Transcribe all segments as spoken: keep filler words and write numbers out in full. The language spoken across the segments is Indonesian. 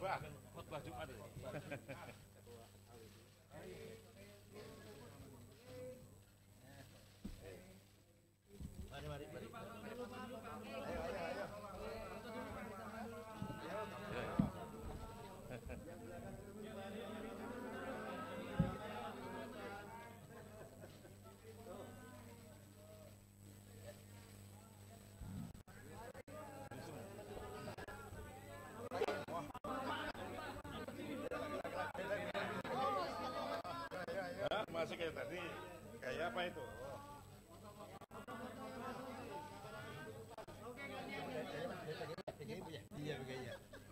khotbah, khotbah Jumat. Mari, mari, mari. Ayo, ayo, ayo. Masih kayak tadi, kayak apa itu? Oh. Iya, begini.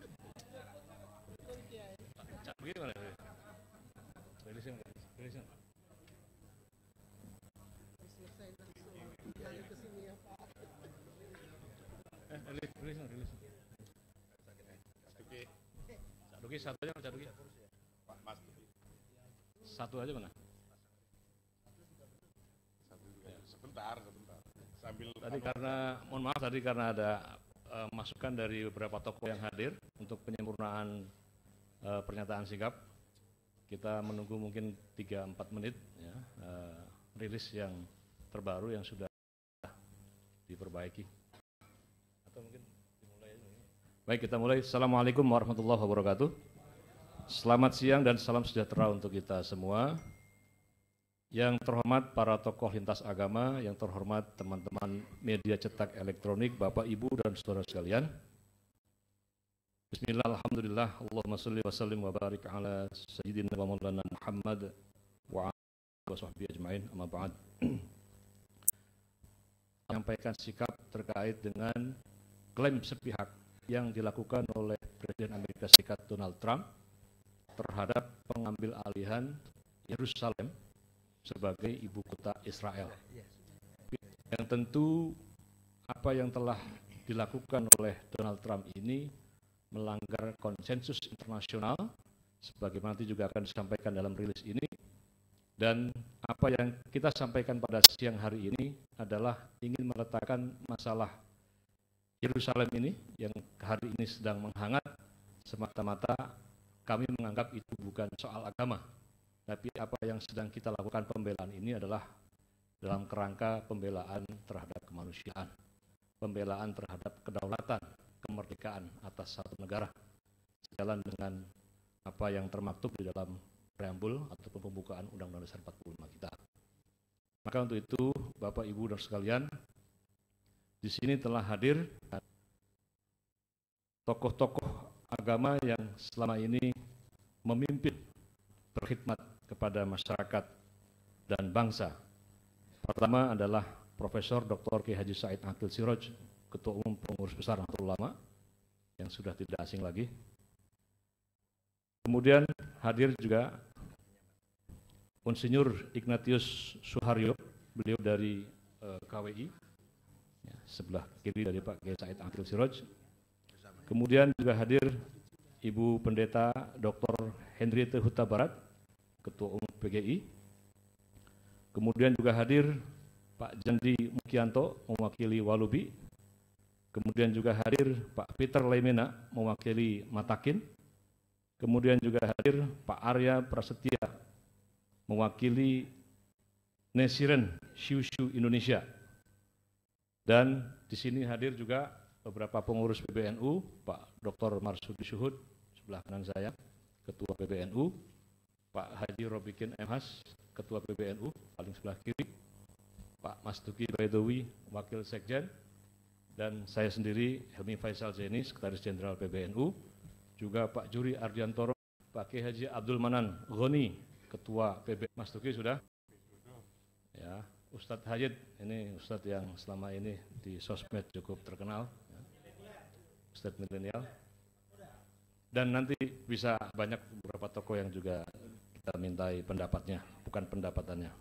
Cak begini mana? Rilisin, rilisin. Eh, rilis, rilisin, rilisin. Cak Duki, satu aja, Cak Duki. Pak Mas Duki. Satu aja mana? Sebentar, sebentar. Sambil tadi karena, mohon maaf tadi karena ada uh, masukan dari beberapa tokoh yang hadir untuk penyempurnaan uh, pernyataan sikap. Kita menunggu mungkin tiga sampai empat menit ya, uh, rilis yang terbaru yang sudah diperbaiki. Atau mungkin dimulai aja. Baik, kita mulai. Assalamualaikum warahmatullahi wabarakatuh. Selamat siang dan salam sejahtera untuk kita semua. Yang terhormat para tokoh lintas agama, yang terhormat teman-teman media cetak elektronik, Bapak, Ibu, dan saudara sekalian. Bismillah, alhamdulillah, Allahumma salli wa sallim wa barik ala sayyidina wa maulana Muhammad wa ala wa sahbihi ajma'in, amma ba'd. Menyampaikan sikap terkait dengan klaim sepihak yang dilakukan oleh Presiden Amerika Serikat Donald Trump terhadap pengambil alihan Yerusalem sebagai ibu kota Israel. Yang tentu apa yang telah dilakukan oleh Donald Trump ini melanggar konsensus internasional, sebagaimana nanti juga akan disampaikan dalam rilis ini. Dan apa yang kita sampaikan pada siang hari ini adalah ingin meletakkan masalah Yerusalem ini yang hari ini sedang menghangat, semata-mata kami menganggap itu bukan soal agama. Tapi apa yang sedang kita lakukan pembelaan ini adalah dalam kerangka pembelaan terhadap kemanusiaan, pembelaan terhadap kedaulatan, kemerdekaan atas satu negara, sejalan dengan apa yang termaktub di dalam preambul ataupun pembukaan Undang-Undang Dasar empat puluh lima kita. Maka untuk itu, Bapak, Ibu, dan sekalian, di sini telah hadir tokoh-tokoh agama yang selama ini memimpin berkhidmat kepada masyarakat dan bangsa. Pertama adalah Profesor Doktor Kiai Haji Said Akil Siraj, Ketua Umum Pengurus Besar Nahdlatul Ulama, yang sudah tidak asing lagi. Kemudian hadir juga Insinyur Ignatius Suharyo, beliau dari uh, K W I, ya, sebelah kiri dari Pak Kiai Said Akil Siraj. Kemudian juga hadir Ibu Pendeta Doktor Henriette Huta Barat, Ketua Umum P G I. Kemudian juga hadir Pak Jandi Mukianto, mewakili Walubi. Kemudian juga hadir Pak Peter Lemena, mewakili Matakin. Kemudian juga hadir Pak Arya Prasetya, mewakili Nesiren Shushu Indonesia. Dan di sini hadir juga beberapa pengurus P B N U, Pak Doktor Marsudi Syuhud, sebelah kanan saya, Ketua P B N U, Pak Haji Robikin M. Has, Ketua P B N U, paling sebelah kiri, Pak Mas Duki Baidowi, Wakil Sekjen, dan saya sendiri, Helmi Faisal Zaini, Sekretaris Jenderal P B N U, juga Pak Juri Ardiantoro, Pak Kiai Haji Abdul Manan Ghani, Ketua P B N U. Mas Duki sudah? Ya, Ustadz Hayid, ini Ustadz yang selama ini di sosmed cukup terkenal, ya. Ustadz milenial. Dan nanti bisa banyak beberapa tokoh yang juga kita mintai pendapatnya, bukan pendapatannya.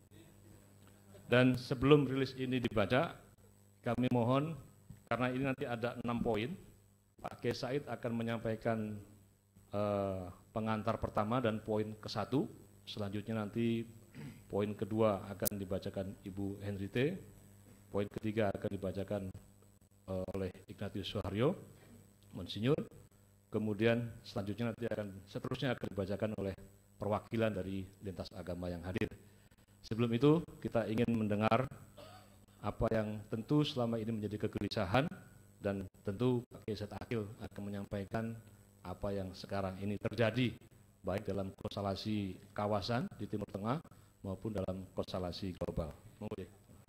Dan sebelum rilis ini dibaca, kami mohon, karena ini nanti ada enam poin, Pak Kiai Said akan menyampaikan eh, pengantar pertama dan poin ke satu, selanjutnya nanti poin kedua akan dibacakan Ibu Henriette, poin ketiga akan dibacakan eh, oleh Ignatius Suharyo, Monsinyur, kemudian selanjutnya nanti akan seterusnya akan dibacakan oleh perwakilan dari lintas agama yang hadir. Sebelum itu kita ingin mendengar apa yang tentu selama ini menjadi kegelisahan, dan tentu Pak Kiai Said Akil akan menyampaikan apa yang sekarang ini terjadi baik dalam konstelasi kawasan di Timur Tengah maupun dalam konstelasi global. Monggo.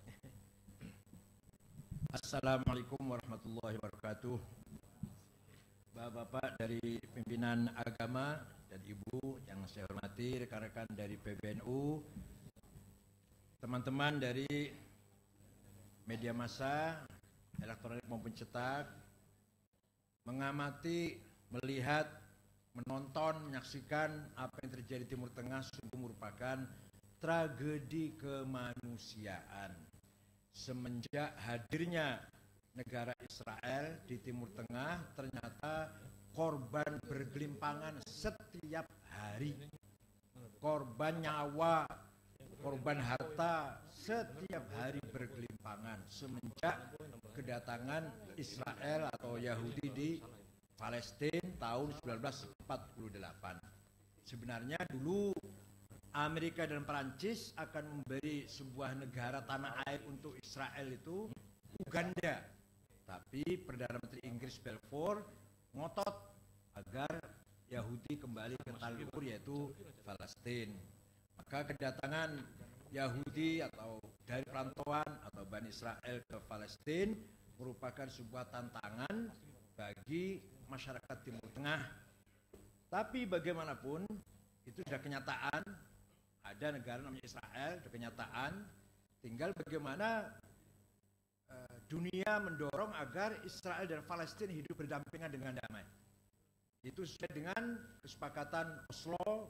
Assalamualaikum warahmatullahi wabarakatuh. Bapak-bapak dari pimpinan agama dan ibu yang saya hormati, rekan-rekan dari P B N U, teman-teman dari media massa, elektronik maupun cetak, mengamati, melihat, menonton, menyaksikan apa yang terjadi di Timur Tengah sungguh merupakan tragedi kemanusiaan. Semenjak hadirnya negara Israel di Timur Tengah, ternyata korban bergelimpangan setiap hari. Korban nyawa, korban harta setiap hari bergelimpangan semenjak kedatangan Israel atau Yahudi di Palestina tahun seribu sembilan ratus empat puluh delapan. Sebenarnya dulu Amerika dan Perancis akan memberi sebuah negara tanah air untuk Israel itu Uganda. Tapi Perdana Menteri Inggris Balfour ngotot agar Yahudi kembali ke tanah luhur yaitu Palestina. Maka kedatangan Yahudi atau dari perantauan atau Bani Israel ke Palestina merupakan sebuah tantangan bagi masyarakat Timur Tengah. Tapi bagaimanapun itu sudah kenyataan, ada negara namanya Israel, sudah kenyataan. Tinggal bagaimana uh, dunia mendorong agar Israel dan Palestina hidup berdampingan dengan damai. Itu sesuai dengan kesepakatan Oslo, uh,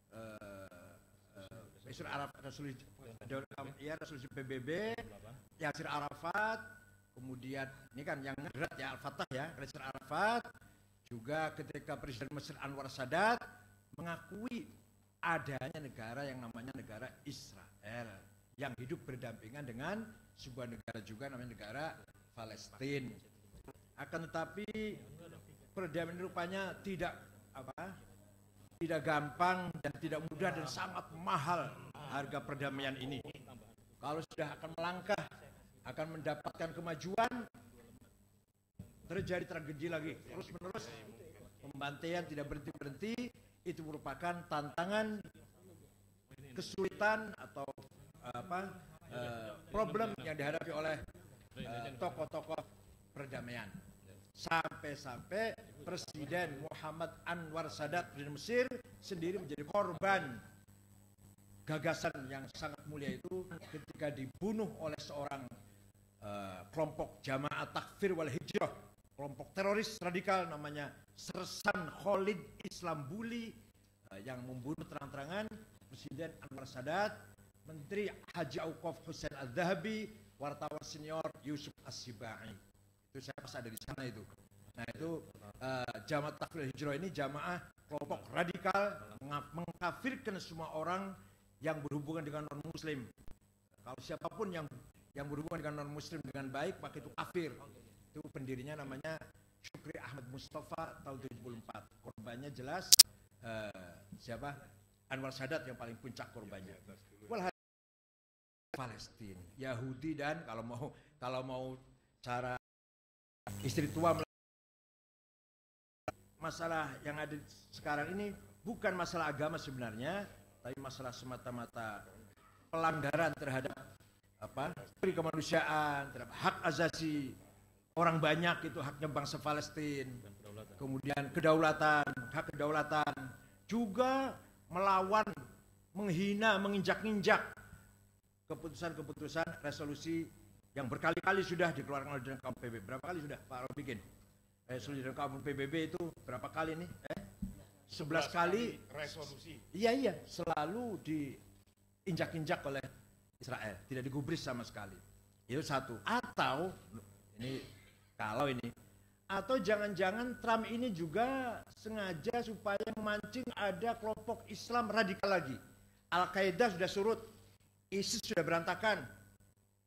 uh, resolusi, ya, resolusi P B B, Yasir Arafat, kemudian ini kan yang berat ya Al-Fatah ya, Yasir Arafat, juga ketika Presiden Mesir Anwar Sadat mengakui adanya negara yang namanya negara Israel yang hidup berdampingan dengan sebuah negara juga namanya negara Palestina. Akan tetapi perdamaian rupanya tidak apa? Tidak gampang dan tidak mudah dan sangat mahal harga perdamaian ini. Kalau sudah akan melangkah, akan mendapatkan kemajuan, terjadi tragedi lagi terus menerus, pembantaian tidak berhenti berhenti. Itu merupakan tantangan, kesulitan atau apa uh, problem yang dihadapi oleh uh, tokoh-tokoh perdamaian. Sampai-sampai Presiden Muhammad Anwar Sadat Presiden Mesir sendiri menjadi korban gagasan yang sangat mulia itu ketika dibunuh oleh seorang uh, kelompok Jamaah Takfir wal Hijrah, kelompok teroris radikal namanya Sersan Khalid Islambuli, uh, yang membunuh terang-terangan Presiden Anwar Sadat, Menteri Haji Auqaf Hussein Al-Dhahabi, wartawan senior Yusuf As-Sibai. Itu saya pas ada di sana itu. Nah itu uh, Jamaah Takfir Hijrah ini jamaah kelompok radikal mengkafirkan semua orang yang berhubungan dengan non muslim. Kalau siapapun yang yang berhubungan dengan non muslim dengan baik maka itu kafir. Itu pendirinya namanya Syukri Ahmad Mustafa tahun tujuh puluh empat. Korbannya jelas uh, siapa? Anwar Sadat yang paling puncak korbannya. Walhasil Palestina, Yahudi dan kalau mau kalau mau cara istri tua, masalah yang ada sekarang ini bukan masalah agama sebenarnya, tapi masalah semata-mata pelanggaran terhadap apa? Kemanusiaan, terhadap hak asasi orang banyak, itu haknya bangsa Palestina. Kemudian kedaulatan, hak kedaulatan, juga melawan, menghina, menginjak-injak keputusan-keputusan resolusi yang berkali-kali sudah dikeluarkan oleh Dewan Keamanan P B B. Berapa kali sudah Pak Robikin? Resolusi Dewan Keamanan P B B itu berapa kali nih? Eh? sebelas kali resolusi. Iya iya, selalu diinjak-injak oleh Israel, tidak digubris sama sekali. Itu satu. Atau ini kalau ini atau jangan-jangan Trump ini juga sengaja supaya memancing ada kelompok Islam radikal lagi. Al-Qaeda sudah surut, ISIS sudah berantakan.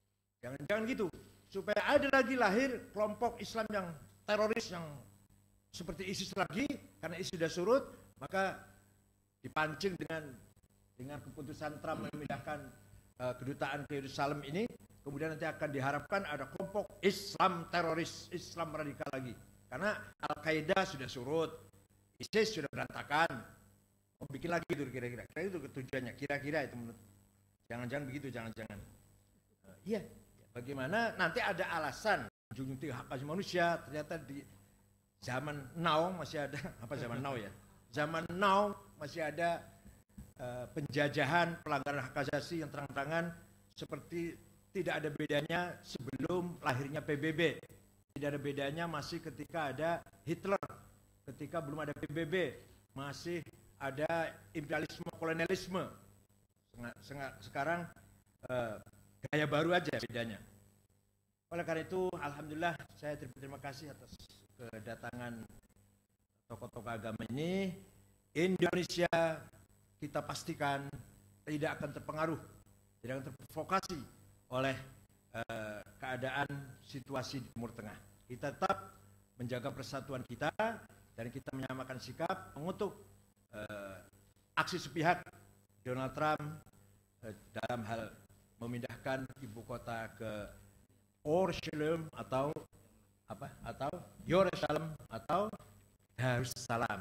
Jangan-jangan gitu, supaya ada lagi lahir kelompok Islam yang teroris, yang seperti ISIS lagi, karena ISIS sudah surut, maka dipancing dengan dengan keputusan Trump memindahkan uh, kedutaan ke Yerusalem ini, kemudian nanti akan diharapkan ada kelompok Islam teroris, Islam radikal lagi. Karena Al-Qaeda sudah surut, ISIS sudah berantakan, mau bikin lagi itu kira-kira. Kira itu tujuannya, kira-kira itu menurut. Jangan-jangan begitu, jangan-jangan. Uh, iya, bagaimana nanti ada alasan junjung tinggi hak asasi manusia, ternyata di zaman now masih ada, apa zaman now ya? Zaman now masih ada uh, penjajahan, pelanggaran hak asasi yang terang-terangan seperti tidak ada bedanya sebelum lahirnya P B B. Tidak ada bedanya masih ketika ada Hitler, ketika belum ada P B B, masih ada imperialisme, kolonialisme. Sekarang uh, gaya baru aja bedanya. Oleh karena itu, alhamdulillah saya terima kasih atas kedatangan tokoh-tokoh agama ini. Indonesia kita pastikan tidak akan terpengaruh, tidak akan terprovokasi oleh uh, keadaan situasi di Timur Tengah. Kita tetap menjaga persatuan kita dan kita menyamakan sikap mengutuk uh, aksi sepihak Donald Trump uh, dalam hal memindahkan ibu kota ke Yerusalem atau apa atau Yerusalem atau Darussalam.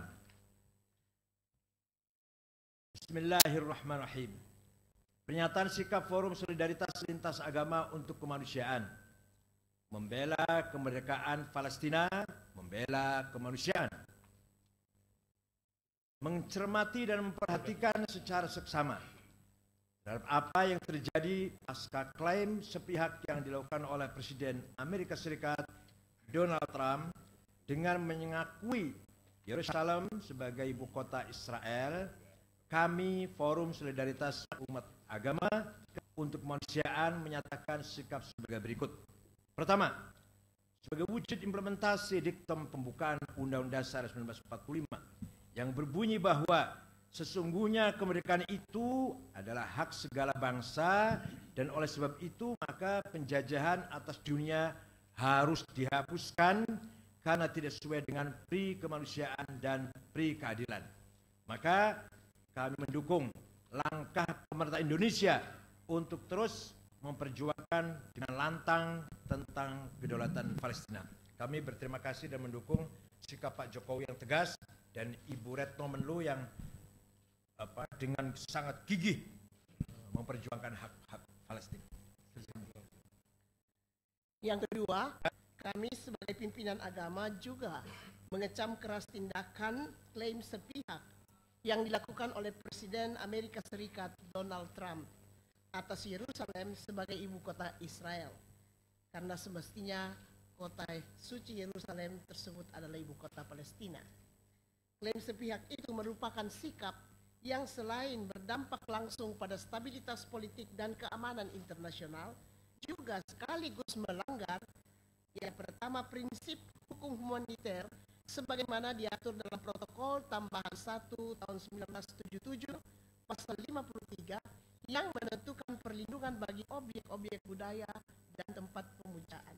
Bismillahirrahmanirrahim. Pernyataan sikap Forum Solidaritas Lintas Agama untuk Kemanusiaan, membela kemerdekaan Palestina, membela kemanusiaan, mencermati dan memperhatikan secara seksama terhadap apa yang terjadi pasca klaim sepihak yang dilakukan oleh Presiden Amerika Serikat Donald Trump dengan mengakui Yerusalem sebagai ibu kota Israel. Kami Forum Solidaritas Umat Agama untuk Kemanusiaan menyatakan sikap sebagai berikut. Pertama, sebagai wujud implementasi diktum pembukaan Undang-Undang Dasar seribu sembilan ratus empat puluh lima yang berbunyi bahwa sesungguhnya kemerdekaan itu adalah hak segala bangsa dan oleh sebab itu maka penjajahan atas dunia harus dihapuskan karena tidak sesuai dengan pri kemanusiaan dan pri keadilan. Maka kami mendukung langkah pemerintah Indonesia untuk terus memperjuangkan dengan lantang tentang kedaulatan Palestina. Kami berterima kasih dan mendukung sikap Pak Jokowi yang tegas dan Ibu Retno Menlu yang apa dengan sangat gigih memperjuangkan hak-hak Palestina. Yang kedua, kami sebagai pimpinan agama juga mengecam keras tindakan klaim sepihak yang dilakukan oleh Presiden Amerika Serikat Donald Trump atas Yerusalem sebagai ibu kota Israel. Karena semestinya kota suci Yerusalem tersebut adalah ibu kota Palestina. Klaim sepihak itu merupakan sikap yang selain berdampak langsung pada stabilitas politik dan keamanan internasional, juga sekaligus melanggar yang pertama prinsip hukum humaniter sebagaimana diatur dalam protokol tambahan satu tahun seribu sembilan ratus tujuh puluh tujuh pasal lima puluh tiga yang menentukan perlindungan bagi objek-objek budaya dan tempat pemujaan.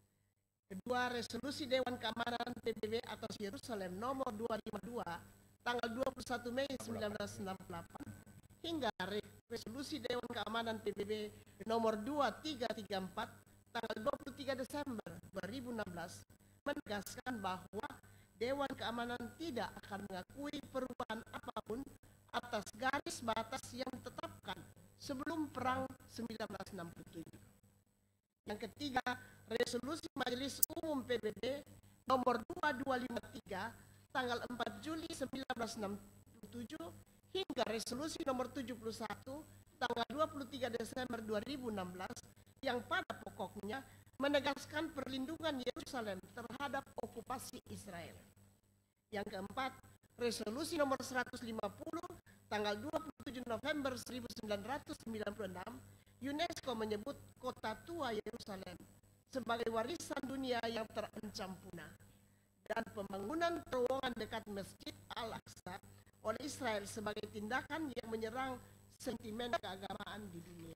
Kedua, resolusi Dewan Keamanan P B B atas Yerusalem nomor dua ratus lima puluh dua tanggal dua puluh satu Mei seribu sembilan ratus enam puluh delapan hingga resolusi Dewan Keamanan P B B nomor dua ribu tiga ratus tiga puluh empat tanggal dua puluh tiga Desember dua ribu enam belas menegaskan bahwa Dewan Keamanan tidak akan mengakui perubahan apapun atas garis batas yang ditetapkan sebelum Perang seribu sembilan ratus enam puluh tujuh. Yang ketiga, resolusi Majelis Umum P B B nomor dua ribu dua ratus lima puluh tiga tanggal empat Juli seribu sembilan ratus enam puluh tujuh hingga resolusi nomor tujuh puluh satu tanggal dua puluh tiga Desember dua ribu enam belas yang pada pokoknya menegaskan perlindungan Yerusalem terhadap okupasi Israel. Yang keempat, resolusi nomor seratus lima puluh tanggal dua puluh tujuh November seribu sembilan ratus sembilan puluh enam, UNESCO menyebut kota tua Yerusalem sebagai warisan dunia yang terancam punah, dan pembangunan terowongan dekat Masjid Al-Aqsa oleh Israel sebagai tindakan yang menyerang sentimen keagamaan di dunia.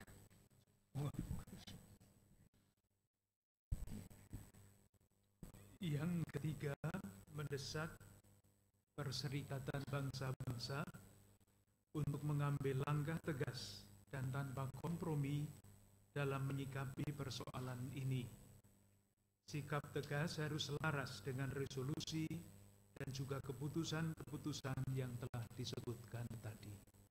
Yang ketiga, mendesak Perserikatan Bangsa-Bangsa untuk mengambil langkah tegas dan tanpa kompromi dalam menyikapi persoalan ini. Sikap tegas harus selaras dengan resolusi dan juga keputusan-keputusan yang telah disebutkan tadi.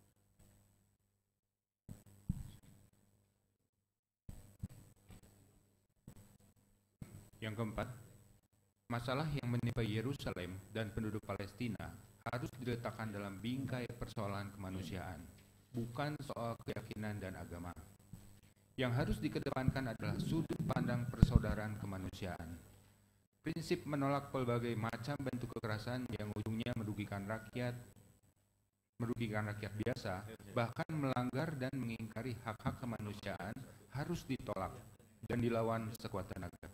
Yang keempat, masalah yang menimpa Yerusalem dan penduduk Palestina harus diletakkan dalam bingkai persoalan kemanusiaan, bukan soal keyakinan dan agama. Yang harus dikedepankan adalah sudut pandang persaudaraan kemanusiaan. Prinsip menolak berbagai macam bentuk kekerasan yang ujungnya merugikan rakyat, merugikan rakyat biasa, bahkan melanggar dan mengingkari hak-hak kemanusiaan harus ditolak dan dilawan sekuat tenaga.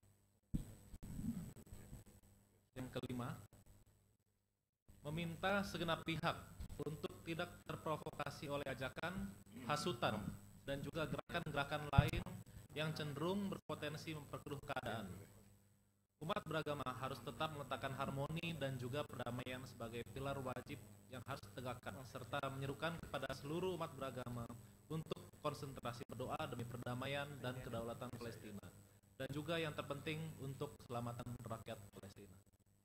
Yang kelima, meminta segenap pihak untuk tidak terprovokasi oleh ajakan, hasutan, dan juga gerakan-gerakan lain yang cenderung berpotensi memperkeruh keadaan. Umat beragama harus tetap meletakkan harmoni dan juga perdamaian sebagai pilar wajib yang harus ditegakkan, serta menyerukan kepada seluruh umat beragama untuk konsentrasi berdoa demi perdamaian dan kedaulatan Palestina, dan juga yang terpenting untuk keselamatan rakyat Palestina.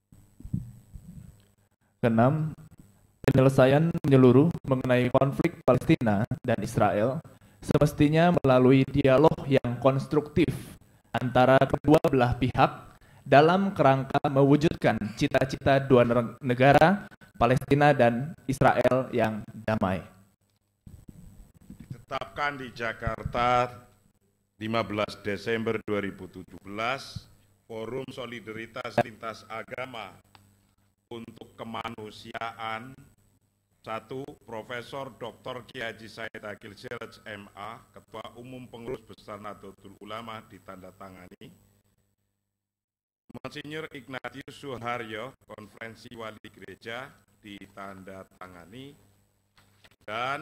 Keenam, penyelesaian menyeluruh mengenai konflik Palestina dan Israel semestinya melalui dialog yang konstruktif antara kedua belah pihak dalam kerangka mewujudkan cita-cita dua negara, Palestina dan Israel yang damai. Ditetapkan di Jakarta lima belas Desember dua ribu tujuh belas, Forum Solidaritas Lintas Agama untuk Kemanusiaan. Satu, Profesor Doktor Kiai Haji Said Akil Siraj M A, Ketua Umum Pengurus Besar Nahdlatul Ulama, ditandatangani. Monsinyur Ignatius Suharyo, Konferensi Wali Gereja, ditandatangani. Dan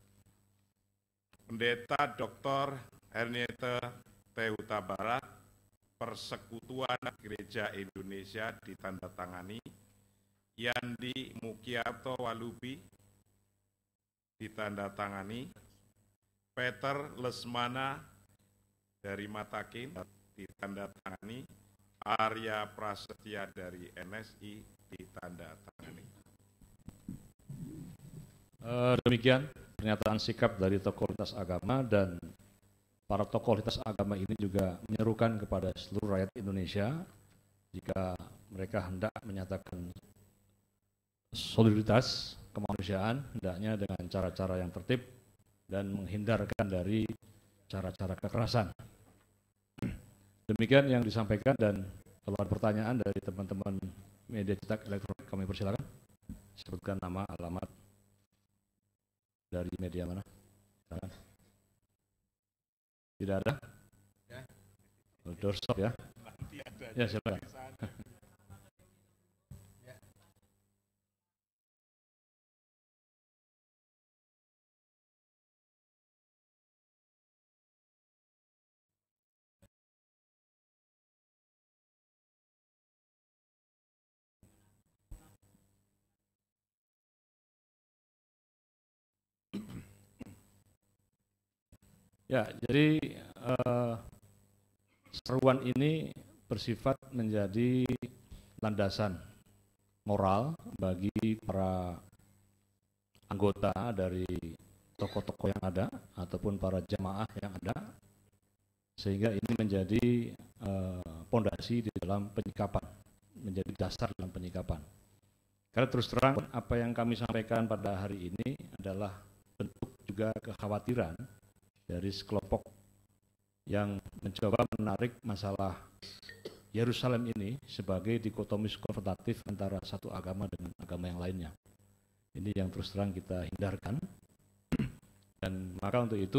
Pendeta Doktor Ernete T. Huta Barat, Persekutuan Gereja Indonesia, ditandatangani. Yandi Mukiarto Walubi, ditandatangani. Peter Lesmana dari Matakin, ditandatangani. Arya Prasetya dari N S I, ditandatangani. Uh, demikian pernyataan sikap dari tokoh lintas agama, dan para tokoh lintas agama ini juga menyerukan kepada seluruh rakyat Indonesia jika mereka hendak menyatakan solidaritas kemanusiaan, hendaknya dengan cara-cara yang tertib dan menghindarkan dari cara-cara kekerasan. Demikian yang disampaikan, dan kalau ada pertanyaan dari teman-teman media cetak elektronik, kami persilakan. Sebutkan nama, alamat, dari media mana. Silakan. Tidak ada? Doorstop ya? Ya, silakan. Ya, jadi uh, seruan ini bersifat menjadi landasan moral bagi para anggota dari tokoh-tokoh yang ada ataupun para jamaah yang ada, sehingga ini menjadi pondasi uh, di dalam penyikapan, menjadi dasar dalam penyikapan. Karena terus terang apa yang kami sampaikan pada hari ini adalah bentuk juga kekhawatiran dari sekelompok yang mencoba menarik masalah Yerusalem ini sebagai dikotomis konfrontatif antara satu agama dengan agama yang lainnya. Ini yang terus terang kita hindarkan. Dan maka untuk itu,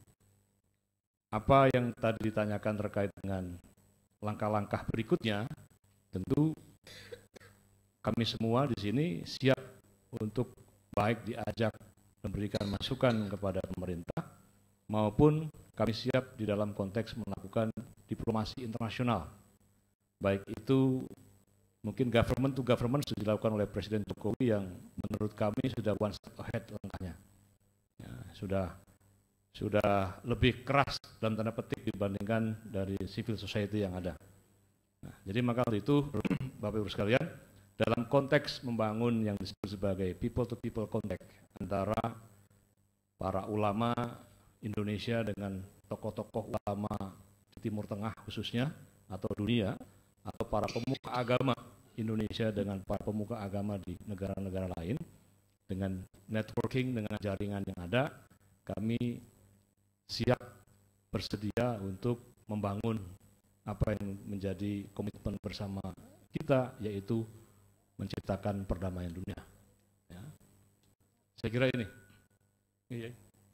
apa yang tadi ditanyakan terkait dengan langkah-langkah berikutnya, tentu kami semua di sini siap untuk baik diajak memberikan masukan kepada pemerintah, maupun kami siap di dalam konteks melakukan diplomasi internasional, baik itu mungkin government to government sudah dilakukan oleh Presiden Jokowi yang menurut kami sudah one step ahead langkahnya. Ya, sudah sudah lebih keras dalam tanda petik dibandingkan dari civil society yang ada. Nah, jadi maka itu Bapak Ibu sekalian, dalam konteks membangun yang disebut sebagai people to people contact antara para ulama Indonesia dengan tokoh-tokoh ulama di Timur Tengah khususnya atau dunia, atau para pemuka agama Indonesia dengan para pemuka agama di negara-negara lain, dengan networking, dengan jaringan yang ada, kami siap bersedia untuk membangun apa yang menjadi komitmen bersama kita, yaitu menciptakan perdamaian dunia. Ya. Saya kira ini. Iya.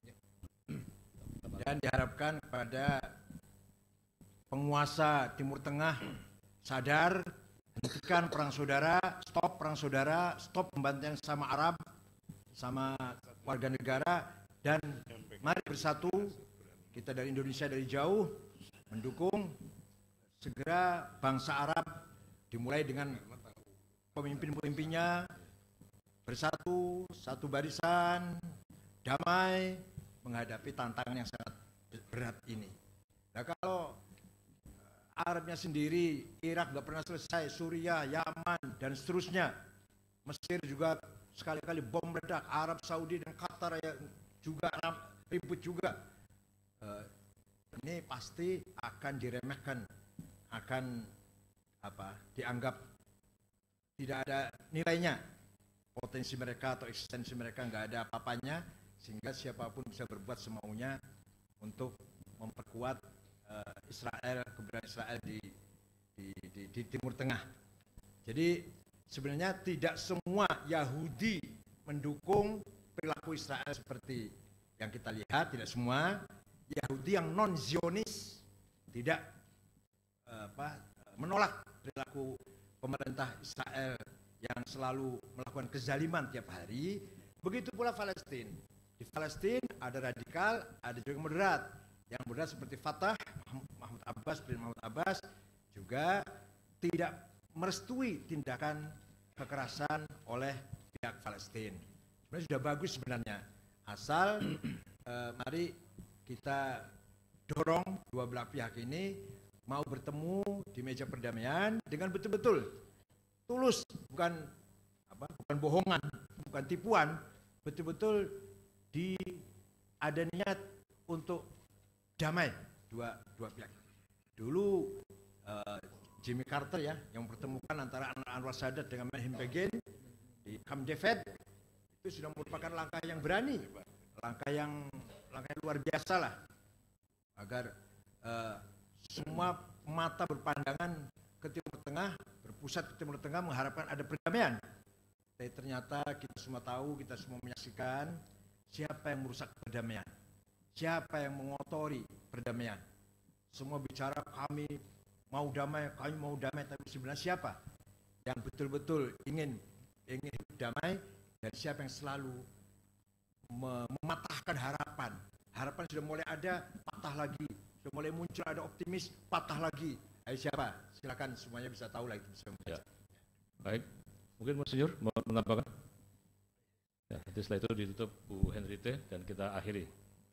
Dan diharapkan kepada penguasa Timur Tengah sadar, hentikan perang saudara, stop perang saudara, stop pembantaian sama Arab, sama warga negara, dan mari bersatu, kita dari Indonesia dari jauh, mendukung segera bangsa Arab, dimulai dengan pemimpin-pemimpinnya, bersatu, satu barisan, damai, menghadapi tantangan yang sangat berat ini. Nah kalau Arabnya sendiri, Irak nggak pernah selesai, Suriah, Yaman, dan seterusnya. Mesir juga sekali-kali bom meledak, Arab Saudi dan Qatar ya juga ribut juga. Uh, ini pasti akan diremehkan, akan apa? Dianggap tidak ada nilainya. Potensi mereka atau eksistensi mereka nggak ada apa-apanya, sehingga siapapun bisa berbuat semaunya untuk memperkuat Israel, keberadaan Israel di, di, di, di Timur Tengah. Jadi sebenarnya tidak semua Yahudi mendukung perilaku Israel seperti yang kita lihat, tidak semua. Yahudi yang non-Zionis tidak apa, menolak perilaku pemerintah Israel yang selalu melakukan kezaliman tiap hari. Begitu pula Palestina. Di Palestina ada radikal, ada juga moderat. Yang moderat seperti Fatah, Mahmud Abbas, Presiden Mahmud Abbas juga tidak merestui tindakan kekerasan oleh pihak Palestina. Sebenarnya sudah bagus sebenarnya, asal eh, mari kita dorong dua belah pihak ini mau bertemu di meja perdamaian dengan betul-betul tulus, bukan apa, bukan bohongan, bukan tipuan, betul-betul di ada niat untuk damai dua dua pihak. Dulu uh, Jimmy Carter ya yang pertemukan antara Anwar Sadat dengan Menachem Begin di Camp David itu sudah merupakan langkah yang berani, langkah yang langkah yang luar biasa lah agar uh, semua mata berpandangan ke Timur Tengah, berpusat ke Timur Tengah mengharapkan ada perdamaian. Tapi ternyata kita semua tahu, kita semua menyaksikan siapa yang merusak perdamaian. Siapa yang mengotori perdamaian? Semua bicara kami mau damai, kami mau damai, tapi sebenarnya siapa yang betul-betul ingin ingin damai dan siapa yang selalu mematahkan harapan? Harapan sudah mulai ada, patah lagi. Sudah mulai muncul ada optimis, patah lagi. Ayo siapa? Silakan semuanya bisa tahu lah itu bisa membaca. Ya. Baik, mungkin Mas Senior mau menambahkan? Ya, nanti setelah itu ditutup Bu Henriette dan kita akhiri.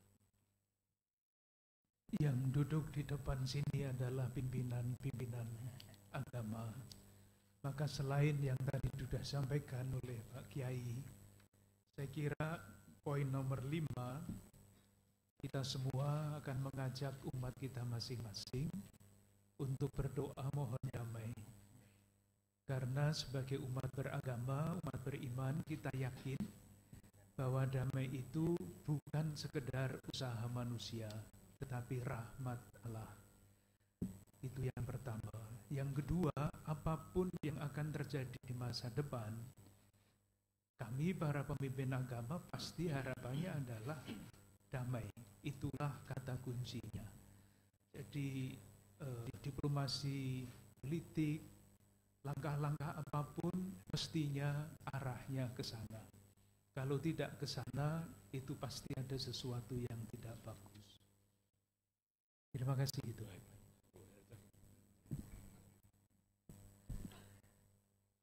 Yang duduk di depan sini adalah pimpinan-pimpinan agama. Maka selain yang tadi sudah disampaikan oleh Pak Kiai, saya kira poin nomor lima, kita semua akan mengajak umat kita masing-masing untuk berdoa mohon damai. Karena sebagai umat beragama, umat beriman, kita yakin bahwa damai itu bukan sekedar usaha manusia, tetapi rahmat Allah. Itu yang pertama. Yang kedua, apapun yang akan terjadi di masa depan, kami para pemimpin agama pasti harapannya adalah damai. Itulah kata kuncinya. Jadi eh, diplomasi politik, langkah-langkah apapun mestinya arahnya ke sana. Kalau tidak ke sana, itu pasti ada sesuatu yang tidak bagus. Terima kasih itu.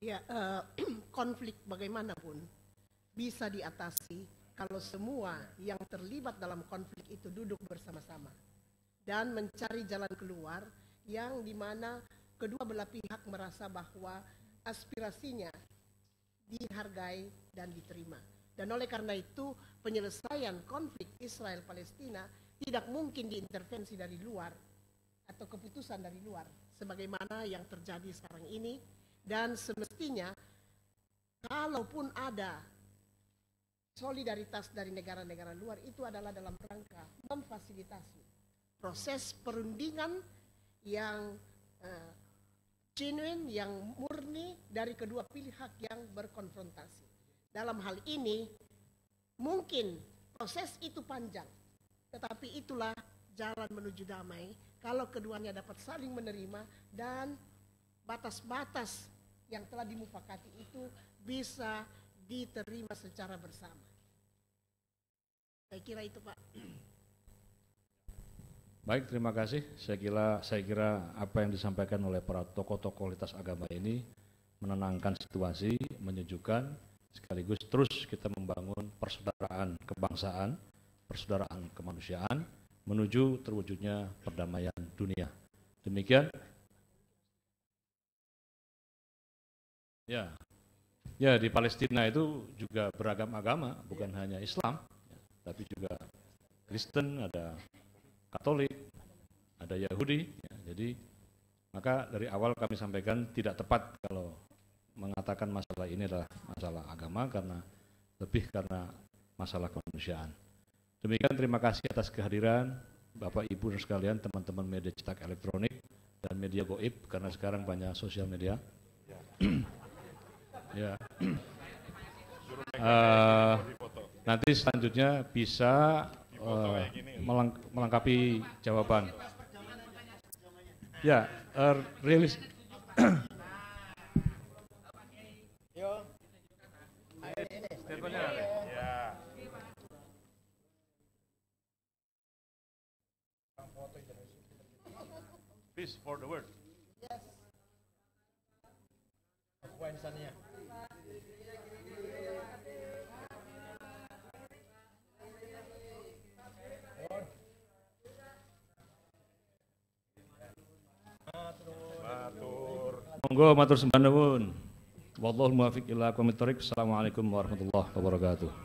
Ya, eh, konflik bagaimanapun bisa diatasi kalau semua yang terlibat dalam konflik itu duduk bersama-sama dan mencari jalan keluar yang dimana kedua belah pihak merasa bahwa aspirasinya dihargai dan diterima. Dan oleh karena itu penyelesaian konflik Israel-Palestina tidak mungkin diintervensi dari luar atau keputusan dari luar sebagaimana yang terjadi sekarang ini. Dan semestinya kalaupun ada solidaritas dari negara-negara luar itu adalah dalam rangka memfasilitasi proses perundingan yang uh, genuine, yang murni dari kedua pihak yang berkonfrontasi. Dalam hal ini mungkin proses itu panjang, tetapi itulah jalan menuju damai kalau keduanya dapat saling menerima dan batas-batas yang telah dimufakati itu bisa diterima secara bersama. Saya kira itu, Pak. Baik, terima kasih. Saya kira, saya kira apa yang disampaikan oleh para tokoh-tokoh lintas agama ini menenangkan situasi, menyejukkan, sekaligus terus kita membangun persaudaraan kebangsaan, persaudaraan kemanusiaan, menuju terwujudnya perdamaian dunia. Demikian. Ya, ya di Palestina itu juga beragam agama, bukan hanya Islam, ya, tapi juga Kristen, ada Katolik, ada Yahudi. Ya, jadi maka dari awal kami sampaikan tidak tepat kalau mengatakan masalah ini adalah masalah agama karena lebih karena masalah kemanusiaan. Demikian, terima kasih atas kehadiran Bapak Ibu dan sekalian, teman-teman media cetak elektronik dan media goib karena sekarang banyak sosial media. Ya. Uh, nanti selanjutnya bisa uh, meleng melengkapi jawaban. Ya, uh, rilis. Peace for the world. Yes. Monggo matur sembah nuwun. Wallahul muwaffiq ila aqwamit thoriq. Assalamualaikum warahmatullahi wabarakatuh.